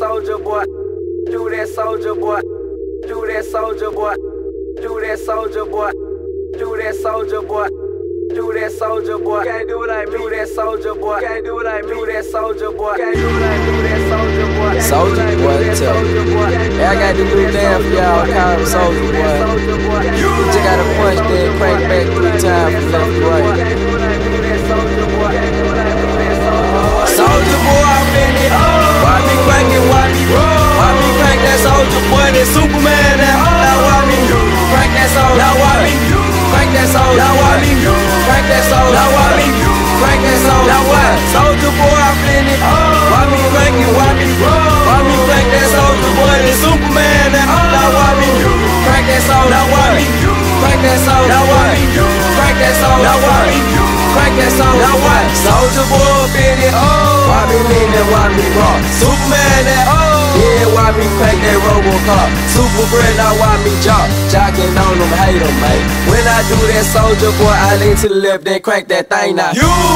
soldier boy. Do that soldier boy. Do that soldier boy. Do that soldier boy. Do that soldier boy. Do that soldier boy. Can't do it like me. Do that soldier boy. Can't do it like me. Do that soldier boy. Can't do it like me. Do that soldier boy. Soldier boy, tell me. Yeah, I got to do damn for y'all. Call him soldier boy. You just gotta punch, then crank back 3 times from left to right. Soldier boy, I'm in it. Why me cranking? Why me roll? Why me crank that soldier boy? That Superman. Now why me crank that soldier? Now why me crank that soldier? Now why me crank that soldier? Now why me crank that soldier? Now what? Soldier boy, I'm in it. Why me cranking? Why me roll? Why me crank that soldier boy? That Superman. Now why me crank that soldier? Now why me crank that soldier? Now why me crank that soldier? Now why me crank that soldier? Now what? Soldier boy, I'm in it. Why me leaning? Why me rock? Superman. Yeah, why me crank that Robocop? Super bread, now why me jock? Jocking on them, hate them, mate. When I do that soldier boy, I lean to the left, then crank that thing now.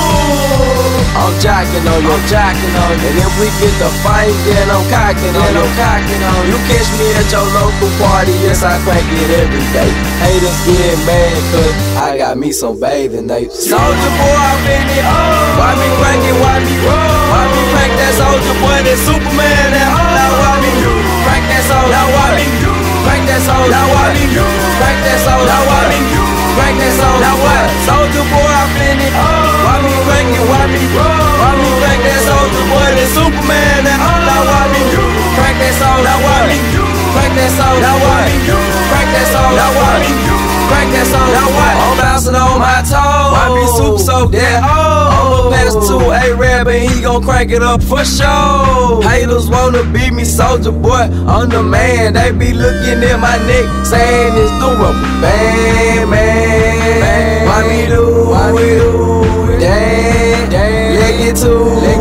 I'm jocking on you, I'm jocking on you. And if we get the fight, then I'm cocking on you, I'm cocking on you. You catch me at your local party, yes, I crank it every day. Haters get mad, cause I got me some bathing apes. Soldier boy, I'm in it. Why me crank it, why me roll? Why me crank that soldier boy, that Superman? Now why me crank that soldier? Now why me crank that soldier? Now why me crank that soldier? Now why me crank that soldier? Now what? Soldier boy, I'm in it. Why me crank it? Why me roll? Why me crank that soldier boy, that Superman? Now why me crank that soldier? Now why me crank that soldier? Now why me crank that soldier? Now why me crank that soldier? Now what? I'm bouncing on my toes. Why me super soaked that? I'ma pass to A-Rab and he gon' crank it up for sure. Haters wanna beat me, soldier boy, I'm the man. They be looking at my neck, saying it's the rubber band, man. Why me do it? Damn, let's get to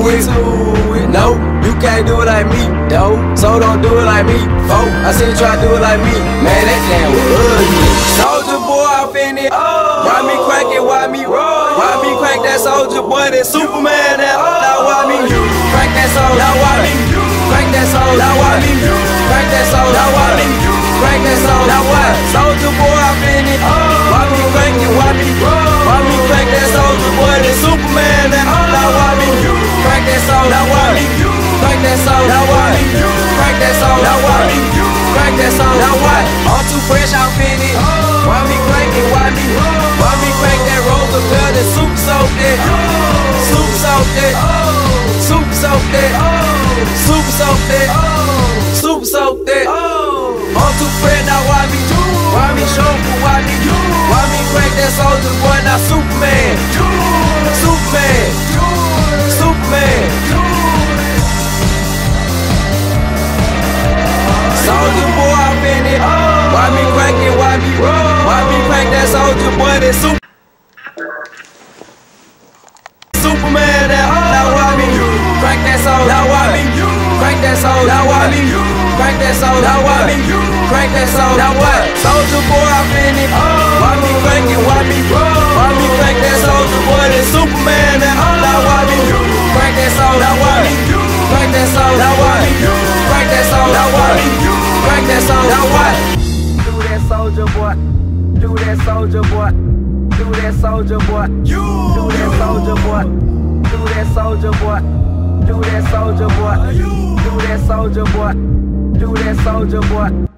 it. Nope, you can't do it like me, though. So don't do it like me, folk. I seen you try to do it like me, man, that damn was ugly. Soldier boy, I'm in it. Why me crank it? Why me roll? Why me crank that soldier boy, that Superman? Now why me crank that soldier? Now why me crank that soldier? Now why me crank that soldier? Now why me crank that soldier? Now what? Soldier boy, I'm in it. Why me crank it? Why me roll? Why me crank that soldier boy, that Superman? Now why me crank that soldier? Now why me crank that soldier? Now why me crank that soldier? Now why me crank that soldier? Now what? I'm too fresh, I'm in it. Why me crank it? Why me roll? Why me crank that roller bell, that super soaked it? Super soaked it. Super soaked it. Super soaked it. Super soaked it. I'm too fresh, now why me? Why me show for why me? Why me crank that soldier boy, now Superman? Superman. Superman. Soldier boy, I'm in it. Why me crank it? Why me roll? Why me crank that soldier boy, that Superman? Now why me crank that soldier? Now why me crank that soldier? Now why me crank that soldier? Now why me crank that soldier? Now what? Soldier boy, I'm in it. Why me crank it? Why me roll? Why me crank that soldier boy, that Superman? Now why me crank that soldier? Now why me crank that soldier? Now why me crank that soldier? Now why me crank that soldier? Now what? Do that soldier boy. Do that soldier boy. Do that soldier boy. Do that soldier boy. Do that soldier boy. Do that soldier boy. Do that soldier boy. Do that soldier boy.